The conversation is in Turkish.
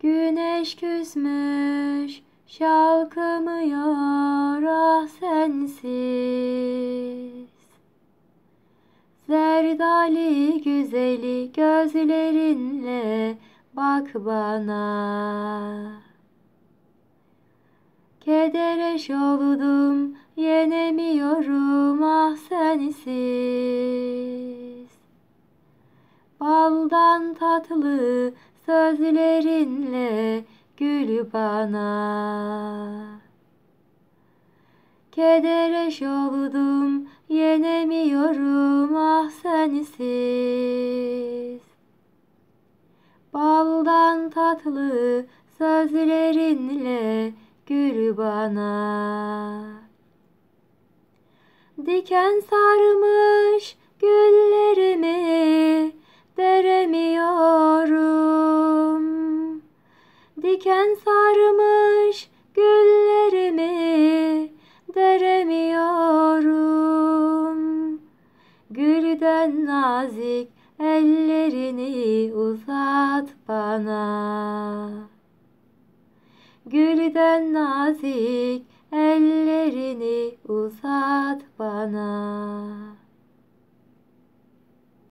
Güneş küsmüş, şalkımıyor ah sensiz. Zerdali güzeli gözlerinle bak bana. Kedereş oldum, yenemiyorum ah sensiz. Baldan tatlı sözlerinle gül bana. Kedereş oldum, yenemiyorum ah sensiz. Baldan tatlı sözlerinle gül bana. Diken sarmış güllerimi deremiyorum. Diken sarmış güllerimi deremiyorum. Gülden nazik ellerini uzat bana. Gülden nazik ellerini uzat bana.